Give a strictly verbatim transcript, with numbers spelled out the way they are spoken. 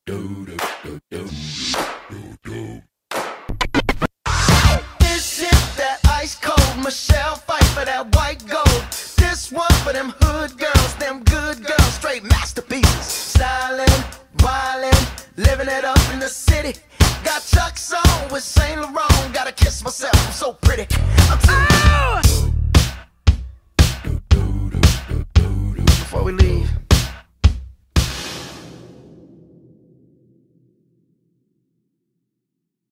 This is that ice cold Michelle fight for that white gold. This one for them hood girls, them good girls, straight masterpieces. Stylin', wildin', living it up in the city. Got Chuck's on with Saint Laurent. Gotta kiss myself, I'm so pretty. I'm too